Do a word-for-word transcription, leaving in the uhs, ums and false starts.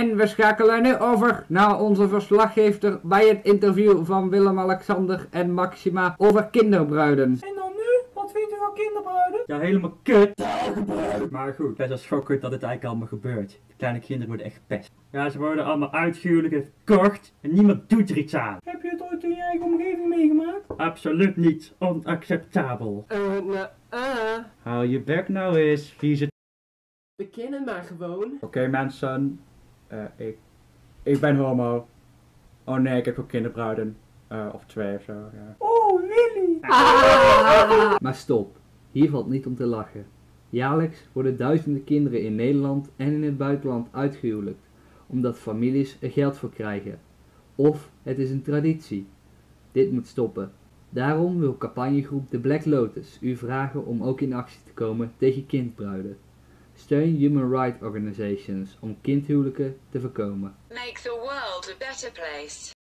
En we schakelen nu over naar onze verslaggever bij het interview van Willem-Alexander en Maxima over kinderbruiden. En dan nu? Wat vindt u van kinderbruiden? Ja, helemaal kut. Maar goed, best wel schokkend dat het eigenlijk allemaal gebeurt. De kleine kinderen worden echt gepest. Ja, ze worden allemaal uitgehuwelijk verkocht en niemand doet er iets aan. Heb je het ooit in je eigen omgeving meegemaakt? Absoluut niet. Onacceptabel. Eh, nou, ah. Hou je bek nou eens, vieze... We kennen maar gewoon. Oké okay, mensen, uh, ik, ik ben homo. Oh nee, ik heb ook kinderbruiden. Uh, of twee of zo, ja. Oh, Willy! Ah. Maar stop, hier valt niet om te lachen. Jaarlijks worden duizenden kinderen in Nederland en in het buitenland uitgehuwelijkt, omdat families er geld voor krijgen. Of het is een traditie. Dit moet stoppen. Daarom wil campagnegroep The Black Lotus u vragen om ook in actie te komen tegen kindbruiden. Steun human rights organizations om kindhuwelijken te voorkomen. Make the world a better place.